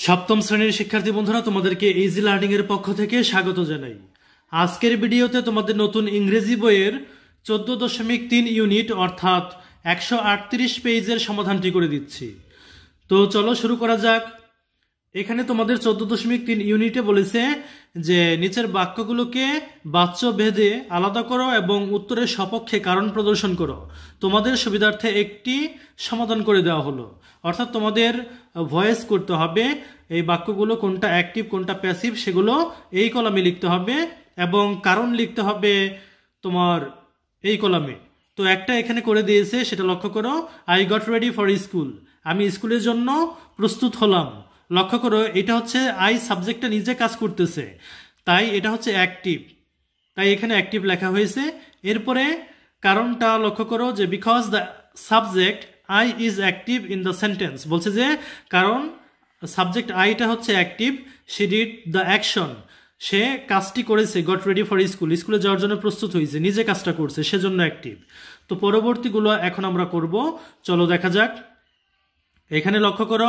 সপ্তম শ্রেণীর শিক্ষার্থী বন্ধুরা, তোমাদেরকে ইজি লার্নিং এর পক্ষ থেকে স্বাগত জানাই। আজকের ভিডিওতে তোমাদের নতুন ইংরেজি বইয়ের 14.3 ইউনিট অর্থাৎ 138 পেজের সমাধানটি করে দিচ্ছি। তো চলো শুরু করা যাক। এখানে তোমাদের 14.3 ইউনিটে বলেছে যে নিচের বাক্যগুলোকে বাচ্য ভেদে আলাদা করো এবং উত্তরের সপক্ষে কারণ প্রদর্শন করো। তোমাদের সুবিধার্থে একটি সমাধান করে দেওয়া হলো, অর্থাৎ তোমাদের ভয়েস করতে হবে এই বাক্যগুলো কোনটা অ্যাক্টিভ কোনটা প্যাসিভ সেগুলো এই কলামে লিখতে হবে এবং কারণ লিখতে হবে তোমার এই কলামে। তো একটা এখানে করে দিয়েছে, সেটা লক্ষ্য করো। I got ready for school, আমি স্কুলের জন্য প্রস্তুত হলাম। লক্ষ্য করো, এটা হচ্ছে আই সাবজেক্টটা নিজে কাজ করতেছে, তাই এটা হচ্ছে অ্যাক্টিভ, তাই এখানে অ্যাক্টিভ লেখা হয়েছে। এরপরে কারণটা লক্ষ্য করো যে because the subject I is active in the sentence, বলছে যে কারণ সাবজেক্ট আইটা হচ্ছে active, she did the action, সে কাজটি করেছে, গট রেডি ফর স্কুল, স্কুলে যাওয়ার জন্য প্রস্তুত হয়েছে, নিজে কাজটা করছে, সেজন্য অ্যাক্টিভ। তো পরবর্তীগুলো এখন আমরা করব, চলো দেখা যাক। এখানে লক্ষ্য করো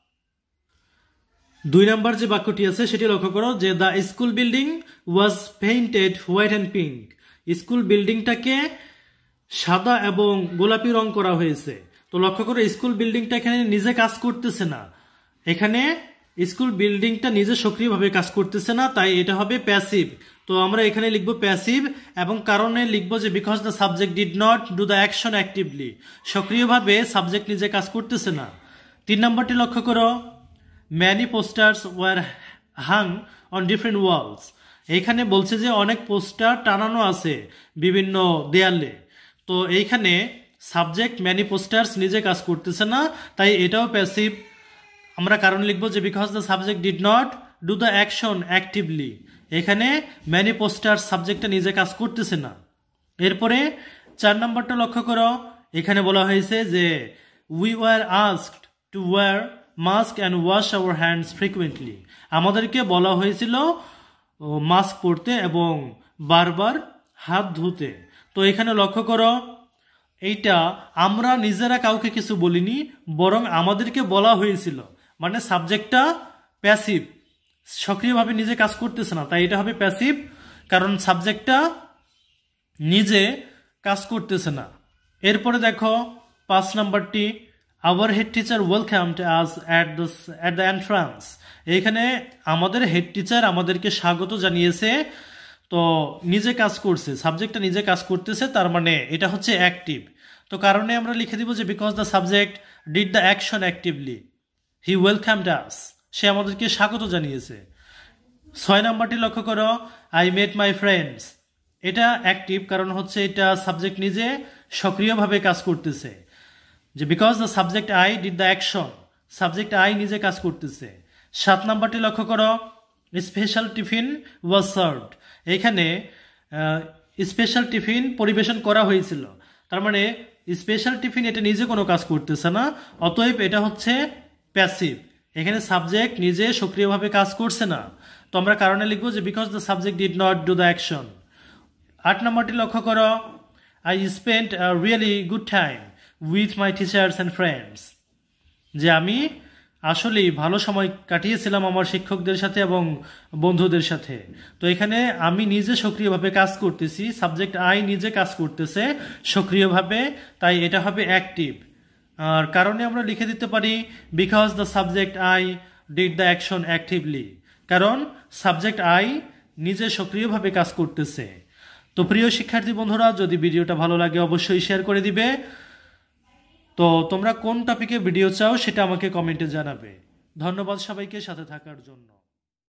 2 নাম্বার যে বাক্যটি আছে সেটি লক্ষ্য করো যে the school building was painted white and pink, school বিল্ডিংটাকে সাদা এবং গোলাপি রং করা হয়েছে। তো লক্ষ্য করো স্কুল বিল্ডিংটা এখানে নিজে কাজ করতেছে না, এখানে স্কুল বিল্ডিংটা নিজে সক্রিয়ভাবে কাজ করতেছে না, তাই এটা হবে প্যাসিভ। তো আমরা এখানে লিখবো প্যাসিভ এবং কারণে লিখবো যে because the subject did not do the action actively, সক্রিয়ভাবে সাবজেক্ট নিজে কাজ করতেছে না। 3 নম্বরটি লক্ষ্য করো, many posters were hung on different walls, এইখানে বলছে যে অনেক পোস্টার টানানো আছে বিভিন্ন দেয়ালে। তো এইখানে সাবজেক্ট ম্যানি পোস্টার্স নিজে কাজ করতেছে না, তাই এটাও প্যাসিভ। আমরা কারণ লিখবো যে because the subject did not do the action actively, এখানে ম্যানি পোস্টার্স সাবজেক্টটা নিজে কাজ করতেছে না। এরপরে 4 নম্বরটা লক্ষ্য করো, এখানে বলা হয়েছে যে we were asked to wear mask and wash our hands frequently, আমাদেরকে বলা হয়েছিল মাস্ক পরতে এবং বারবার হাত ধুতে। তো এখানে লক্ষ্য করো, এইটা আমরা নিজেরা কাউকে কিছু বলিনি, বরং আমাদেরকে বলা হয়েছিল, মানে সাবজেক্টটা প্যাসিভ, সক্রিয়ভাবে নিজে কাজ করতেছে না, তাই এটা হবে প্যাসিভ, কারণ সাবজেক্টটা নিজে কাজ করতেছে না। এরপরে দেখো 5 নম্বরটি, our head teacher welcomed us at the entrance, এইখানে আমাদের হেড টিচার আমাদেরকে স্বাগত জানিয়েছে। তো নিজে কাজ করছে, সাবজেক্টটা নিজে কাজ করতেছে, তার মানে এটা হচ্ছে অ্যাক্টিভ। তো কারণে আমরা লিখে দিব যে because the subject did the action actively, he welcomed us, সে আমাদেরকে স্বাগত জানিয়েছে। 6 নম্বরটি লক্ষ্য করো, আই মেট মাই ফ্রেন্ডস, এটা অ্যাক্টিভ, কারণ হচ্ছে এটা সাবজেক্ট নিজে সক্রিয়ভাবে কাজ করতেছে, যে because the subject I did the action, subject I নিজে কাজ করতেছে। 7 নম্বরটি লক্ষ্য করো, স্পেশাল টিফিন ওয়াজ সার্ভড, এখানে স্পেশাল টিফিন পরিবেশন করা হয়েছিল, তার মানে স্পেশাল টিফিন এটা নিজে কোনো কাজ করতেছে না, অতএব এটা হচ্ছে প্যাসিভ, এখানে সাবজেক্ট নিজে সক্রিয়ভাবে কাজ করছে না। তো আমরা কারণে লিখবো যে because the subject did not do the action. 8 নম্বরটি লক্ষ্য করো, I spent a really good time with my teachers and friends, যে আমি আসলেই ভালো সময় কাটিয়েছিলাম আমার শিক্ষকদের সাথে এবং বন্ধুদের সাথে। তো এখানে আমি নিজে সক্রিয়ভাবে কাজ করতেছি, সাবজেক্ট আই নিজে কাজ করতেছে সক্রিয়ভাবে, তাই এটা হবে অ্যাক্টিভ। আর কারণে আমরা লিখে দিতে পারি because the subject I did the action actively, কারণ সাবজেক্ট আই নিজে সক্রিয়ভাবে কাজ করতেছে। তো প্রিয় শিক্ষার্থী বন্ধুরা, যদি ভিডিওটা ভালো লাগে অবশ্যই শেয়ার করে দিবে। তো তোমরা কোন টপিকে ভিডিও চাও সেটা আমাকে কমেন্টে জানাবে। ধন্যবাদ সবাইকে সাথে থাকার জন্য।